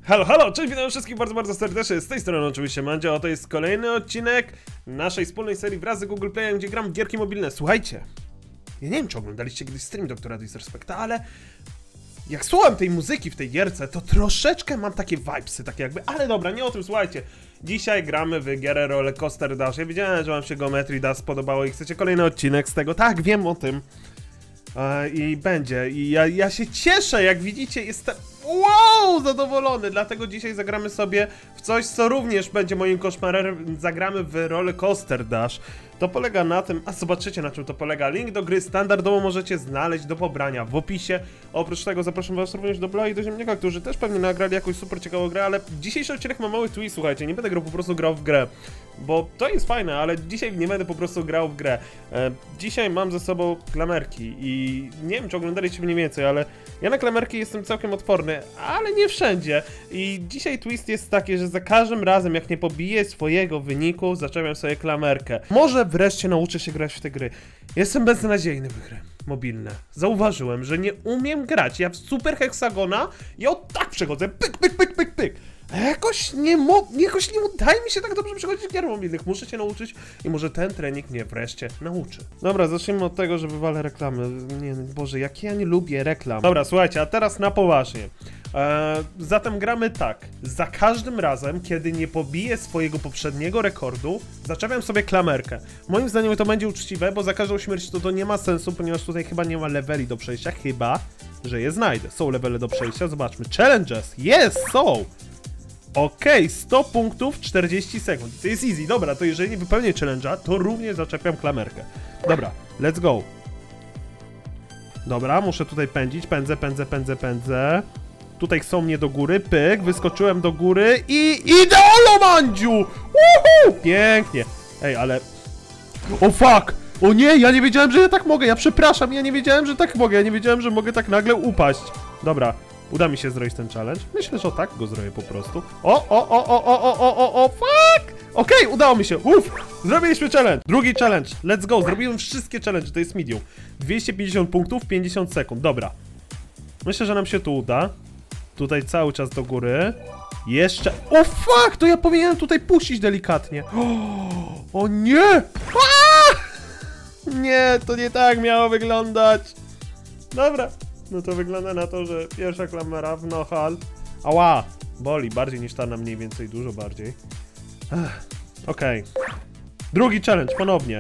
Halo, halo, cześć, witam wszystkich bardzo serdecznie, z tej strony oczywiście Mandzio, a to jest kolejny odcinek naszej wspólnej serii wraz z Google Playem, gdzie gram w gierki mobilne. Słuchajcie, ja nie wiem, czy oglądaliście kiedyś stream Doktora Disrespecta, ale jak słucham tej muzyki w tej gierce, to troszeczkę mam takie vibesy, takie jakby, ale dobra, nie o tym, słuchajcie. Dzisiaj gramy w gierę Roller Coaster Dash. Ja wiedziałem, że wam się Geometry Dash spodobało i chcecie kolejny odcinek z tego, tak, wiem o tym. I będzie. I ja się cieszę, jak widzicie, jestem wow, zadowolony, dlatego dzisiaj zagramy sobie w coś, co również będzie moim koszmarem. Zagramy w Roller Coaster Dash. To polega na tym, a zobaczycie, na czym to polega. Link do gry standardowo możecie znaleźć do pobrania w opisie. Oprócz tego zapraszam was również do Bla i do Ziemniaka, którzy też pewnie nagrali jakąś super ciekawą grę, ale dzisiejszy odcinek ma mały twist, słuchajcie, nie będę grał, po prostu grał w grę. Bo to jest fajne, ale dzisiaj nie będę po prostu grał w grę. Dzisiaj mam ze sobą klamerki i nie wiem, czy oglądaliście mniej więcej, ale ja na klamerki jestem całkiem odporny, ale nie wszędzie. I dzisiaj twist jest taki, że za każdym razem, jak nie pobiję swojego wyniku, zaczepiam sobie klamerkę. Może wreszcie nauczę się grać w te gry. Jestem beznadziejny w gry mobilne. Zauważyłem, że nie umiem grać. Ja w Super Hexagona, ja od tak przechodzę, pyk, pyk, pyk, pyk, pyk. A jakoś nie udaje mi się tak dobrze przechodzić gier mobilnych. Muszę się nauczyć i może ten trening mnie wreszcie nauczy. Dobra, zacznijmy od tego, że wywalę reklamy. Nie, Boże, jak ja nie lubię reklam. Dobra, słuchajcie, a teraz na poważnie. Zatem gramy tak. Za każdym razem, kiedy nie pobiję swojego poprzedniego rekordu, zaczepiam sobie klamerkę. Moim zdaniem to będzie uczciwe, bo za każdą śmierć to nie ma sensu, ponieważ tutaj chyba nie ma leveli do przejścia, chyba że je znajdę. Są levele do przejścia, zobaczmy. Challenges, jest, są! Okej, 100 punktów, 40 sekund. To jest easy, dobra, to jeżeli nie wypełnię challenge'a, to również zaczepiam klamerkę. Dobra, let's go. Dobra, muszę tutaj pędzić, pędzę. Tutaj chcą mnie do góry, pyk, wyskoczyłem do góry i ideolo, Mandziu! Woohoo! Pięknie. Ej, ale... O fuck! O nie, ja nie wiedziałem, że ja tak mogę, ja przepraszam, ja nie wiedziałem, że tak mogę, ja nie wiedziałem, że mogę tak nagle upaść. Dobra. Uda mi się zrobić ten challenge? Myślę, że tak go zrobię po prostu. Fuck! Okej, udało mi się, zrobiliśmy challenge. Drugi challenge, let's go, zrobiłem wszystkie challenge, to jest medium. 250 punktów, 50 sekund, dobra. Myślę, że nam się tu uda. Tutaj cały czas do góry. Jeszcze, o fuck, to ja powinienem tutaj puścić delikatnie. O nie! Nie, to nie tak miało wyglądać. Dobra. No to wygląda na to, że pierwsza klamera w nohal. Ała! Boli bardziej niż ta na mniej więcej, dużo bardziej. Okej. Drugi challenge, ponownie.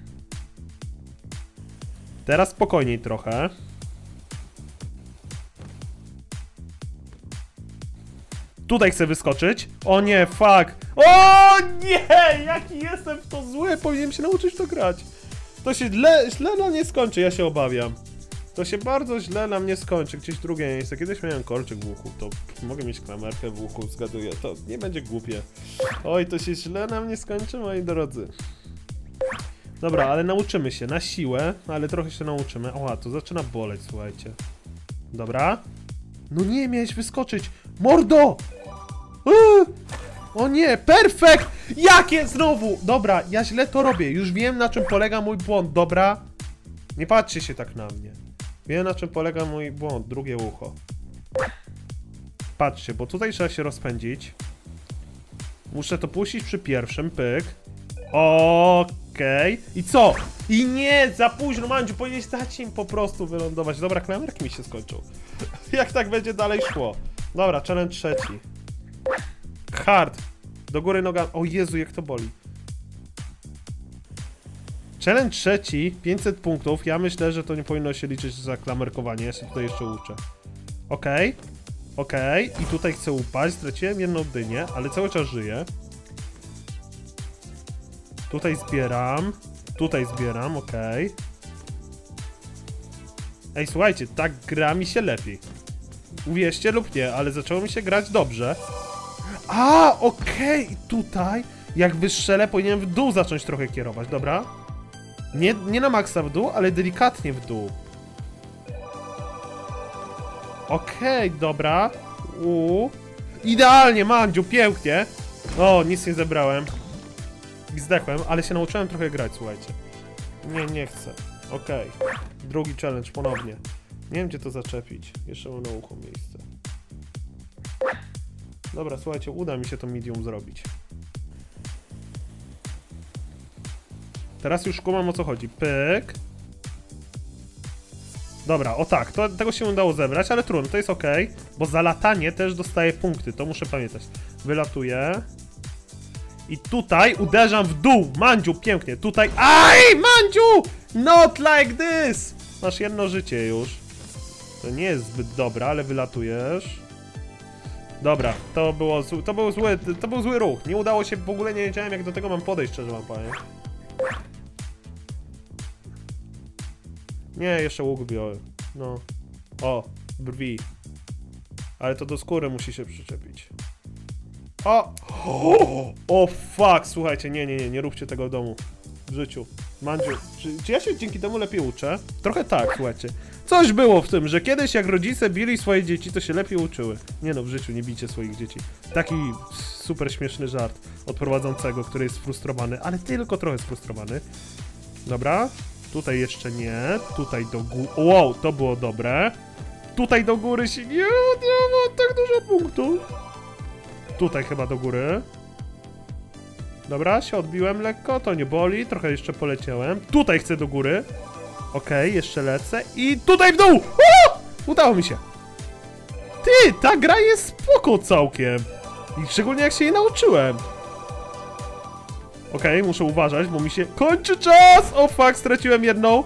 Teraz spokojniej trochę. Tutaj chcę wyskoczyć. O nie, fuck! O nie! Jaki jestem w to zły! Powinienem się nauczyć w to grać. To się źle na nie skończy, ja się obawiam. To się bardzo źle na mnie skończy, gdzieś drugie miejsce. Kiedyś miałem kolczyk w uchu, to mogę mieć klamerkę w uchu, zgaduję, to nie będzie głupie. Oj, to się źle na mnie skończy, moi drodzy. Dobra, ale nauczymy się, na siłę, ale trochę się nauczymy. Oła, to zaczyna boleć, słuchajcie. Dobra. No nie, miałeś wyskoczyć. Mordo! O nie, perfekt! Jakie znowu? Dobra, ja źle to robię, już wiem, na czym polega mój błąd, dobra? Nie patrzcie się tak na mnie. Wiem, na czym polega mój błąd, drugie ucho. Patrzcie, bo tutaj trzeba się rozpędzić. Muszę to puścić przy pierwszym, pyk. Okej. I co? I nie, za późno, Mandziu, powinieneś dać im po prostu wylądować. Dobra, klamerki mi się skończą. Jak tak będzie dalej szło? Dobra, challenge trzeci. Hard. Do góry noga. O Jezu, jak to boli. Challenge trzeci, 500 punktów. Ja myślę, że to nie powinno się liczyć za klamerkowanie. Ja się tutaj jeszcze uczę. Okej. I tutaj chcę upaść. Straciłem jedną dynię, ale cały czas żyję. Tutaj zbieram, okej. Ej, słuchajcie, tak gra mi się lepiej. Uwierzcie lub nie, ale zaczęło mi się grać dobrze. Okej. I tutaj, jak wystrzelę, powinienem w dół zacząć trochę kierować, dobra? Nie na maksa w dół, ale delikatnie w dół. Okej, dobra. Idealnie, Mandziu, pięknie. O, nic nie zebrałem. I zdechłem, ale się nauczyłem trochę grać, słuchajcie. Nie chcę. Okej. Drugi challenge ponownie. Nie wiem, gdzie to zaczepić. Jeszcze mam na uchu miejsce. Dobra, słuchajcie, uda mi się to medium zrobić. Teraz już kumam, o co chodzi. Pyk. Dobra, o tak, tego się udało zebrać, ale trudno, to jest ok, bo za latanie też dostaję punkty, to muszę pamiętać. Wylatuję. I tutaj uderzam w dół. Mandziu, pięknie, tutaj. Aj, Mandziu! Not like this! Masz jedno życie już. To nie jest zbyt dobre, ale wylatujesz. Dobra, to był zły ruch. Nie udało się, w ogóle nie wiedziałem, jak do tego mam podejść, szczerze wam powiem. Nie, jeszcze łuk biorę. No. O, brwi. Ale to do skóry musi się przyczepić. O! O fuck, słuchajcie, nie róbcie tego w domu. W życiu. Mandziu, czy ja się dzięki temu lepiej uczę? Trochę tak, słuchajcie. Coś było w tym, że kiedyś jak rodzice bili swoje dzieci, to się lepiej uczyły. Nie no, w życiu nie bijcie swoich dzieci. Taki super śmieszny żart od prowadzącego, który jest sfrustrowany, ale tylko trochę sfrustrowany. Dobra, tutaj jeszcze nie, tutaj do góry. Wow, to było dobre. Tutaj do góry się nie ma tak dużo punktów. Tutaj chyba do góry. Dobra, się odbiłem lekko, to nie boli, trochę jeszcze poleciałem. Tutaj chcę do góry. Okej, jeszcze lecę i tutaj w dół! Udało mi się. Ty, ta gra jest spoko całkiem. I szczególnie jak się jej nauczyłem. Okej, muszę uważać, bo mi się kończy czas! O fuck, straciłem jedną.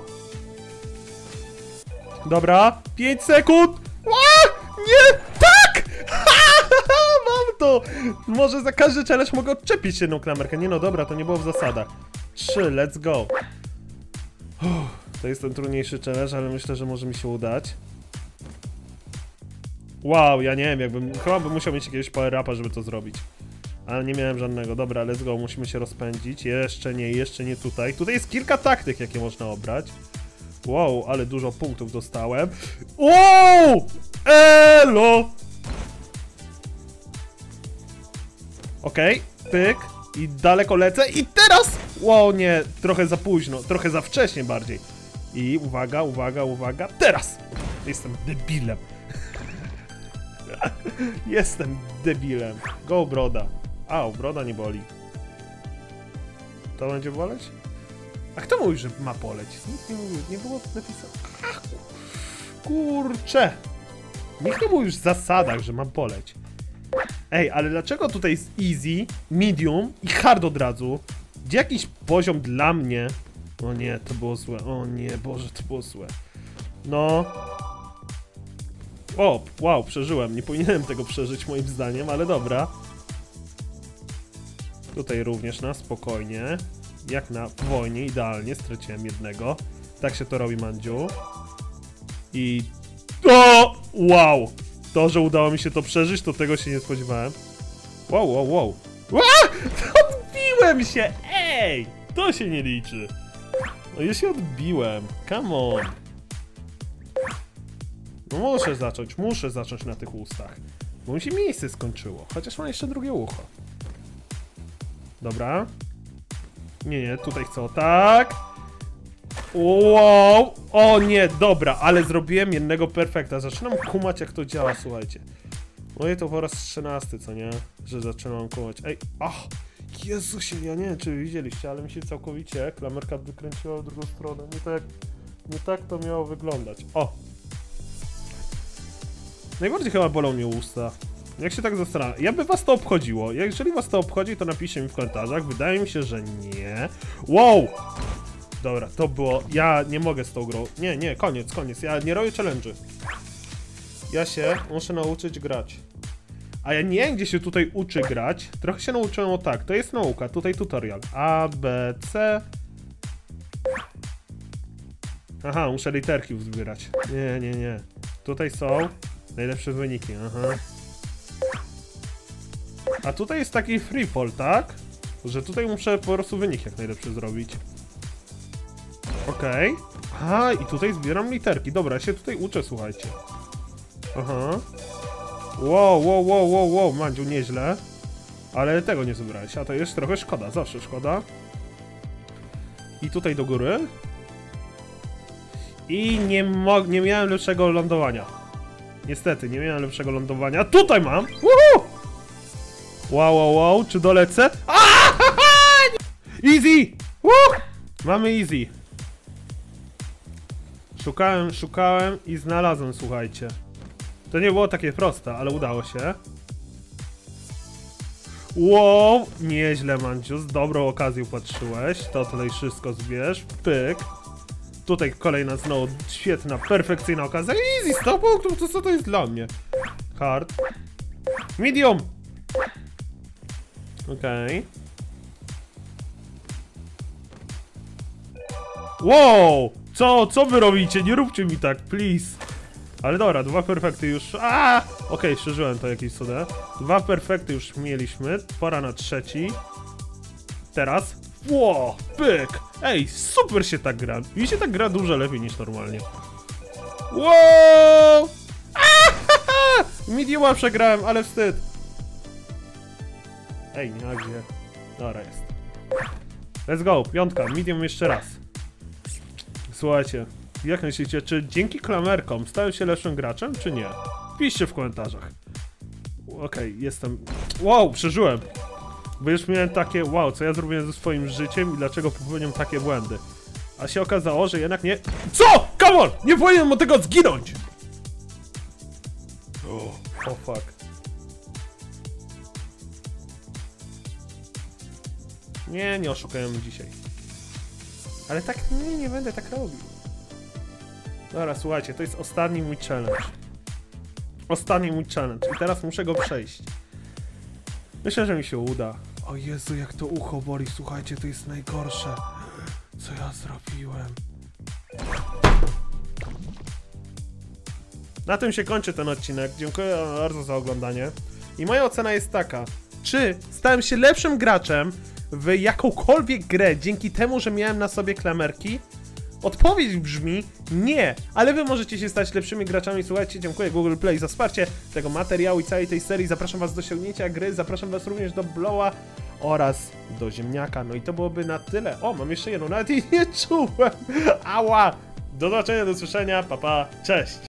Dobra, 5 sekund. Nie, tak! Mam to! Może za każdy challenge mogę odczepić jedną klamerkę. Nie no, dobra, to nie było w zasadach. 3, let's go. To jest ten trudniejszy challenge, ale myślę, że może mi się udać. Wow, ja nie wiem, chyba bym musiał mieć jakiegoś power-upa, żeby to zrobić. Ale nie miałem żadnego. Dobra, let's go, musimy się rozpędzić. Jeszcze nie tutaj. Tutaj jest kilka taktyk, jakie można obrać. Wow, ale dużo punktów dostałem. Wow! Elo! Okej, pyk. I daleko lecę. I teraz! Wow, nie, trochę za późno. Trochę za wcześnie bardziej. I uwaga, uwaga, uwaga. Teraz! Jestem debilem. Jestem debilem. Go, broda. Au, broda nie boli. To będzie boleć? A kto mówił, że ma poleć? Nikt nie mówił, nie było napisane. Ach, kurczę! Nikt nie mówił już w zasadach, że ma boleć. Ej, ale dlaczego tutaj jest easy, medium i hard od razu? Gdzie jakiś poziom dla mnie? O nie, to było złe. O nie, Boże, to było złe. No. O, wow, przeżyłem. Nie powinienem tego przeżyć moim zdaniem, ale dobra. Tutaj również na spokojnie. Jak na wojnie, idealnie. Straciłem jednego. Tak się to robi, Mandziu. I... O! Wow! To, że udało mi się to przeżyć, to tego się nie spodziewałem. Wow, wow, wow. Odbiłem się! Ej! To się nie liczy. No ja się odbiłem. Come on. No muszę zacząć na tych ustach. Bo mi się miejsce skończyło. Chociaż mam jeszcze drugie ucho. Dobra. Nie, tutaj chcę o tak. Wow. O nie, dobra, ale zrobiłem jednego perfekta. Zaczynam kumać, jak to działa, słuchajcie. Moje to po raz 13, co nie? Że zaczynam kumać. Ej, ach, Jezusie, ja nie wiem, czy widzieliście, ale mi się całkowicie klamerka wykręciła w drugą stronę. Nie tak to miało wyglądać. O! Najbardziej chyba bolą mnie usta. Jak się tak zastanawiam, jakby was to obchodziło. Jeżeli was to obchodzi, to napiszcie mi w komentarzach. Wydaje mi się, że nie. Wow! Dobra, to było... Ja nie mogę z tą grą. Nie, koniec. Ja nie robię challenge'y. Ja się muszę nauczyć grać. A ja nie wiem, gdzie się tutaj uczy grać. Trochę się nauczyłem o tak. To jest nauka. Tutaj tutorial. A, B, C. Aha, muszę literki zbierać. Nie. Tutaj są najlepsze wyniki. Aha. A tutaj jest taki freefall, tak? Że tutaj muszę po prostu wynik jak najlepszy zrobić. Okej. Aha, i tutaj zbieram literki. Dobra, ja się tutaj uczę, słuchajcie. Aha. Wow, Mandziu, nieźle. Ale tego nie zebrałeś, a to jest trochę szkoda, zawsze szkoda. I tutaj do góry. I nie miałem lepszego lądowania. Niestety, nie miałem lepszego lądowania. Tutaj mam! Woohoo! Wow, czy dolecę? Easy! Mamy easy. Szukałem i znalazłem, słuchajcie. To nie było takie proste, ale udało się. Wow, nieźle, Mandziu, z dobrą okazją patrzyłeś. To tutaj wszystko zbierz, pyk. Tutaj kolejna znowu świetna, perfekcyjna okazja. Easy, 100 punktów, to co to jest dla mnie? Hard. Medium! Okej. Wow! Co wy robicie? Nie róbcie mi tak, please. Ale dobra, 2 perfekty już... Okej, szerzyłem to jakieś cuda. 2 perfekty już mieliśmy. Pora na trzeci. Teraz. Wow, pyk! Ej, super się tak gra. Mi się tak gra dużo lepiej niż normalnie. Wow! Mediuma przegrałem, ale wstyd. Ej, nie ma gdzie. Dobra, jest. Let's go, piątka, medium jeszcze raz. Słuchajcie, jak myślicie, czy dzięki klamerkom stałem się lepszym graczem, czy nie? Piszcie w komentarzach. Okej, jestem... Wow, przeżyłem! Bo już miałem takie, wow, co ja zrobiłem ze swoim życiem i dlaczego popełniam takie błędy. A się okazało, że jednak nie... CO?! Come on! Nie powinienem od tego zginąć! Oh fuck. Nie oszukałem dzisiaj. Ale tak nie będę tak robił. Dobra, słuchajcie, to jest ostatni mój challenge. Ostatni mój challenge i teraz muszę go przejść. Myślę, że mi się uda. O Jezu, jak to ucho boli, słuchajcie, to jest najgorsze. Co ja zrobiłem? Na tym się kończy ten odcinek. Dziękuję bardzo za oglądanie. I moja ocena jest taka. Czy stałem się lepszym graczem w jakąkolwiek grę dzięki temu, że miałem na sobie klamerki? Odpowiedź brzmi nie, ale wy możecie się stać lepszymi graczami. Słuchajcie, dziękuję Google Play za wsparcie tego materiału i całej tej serii. Zapraszam was do ściągnięcia gry, zapraszam was również do Blowa oraz do Ziemniaka. No i to byłoby na tyle. O, mam jeszcze jedną, nawet jej nie czułem. Ała! Do zobaczenia, do usłyszenia, pa pa, cześć!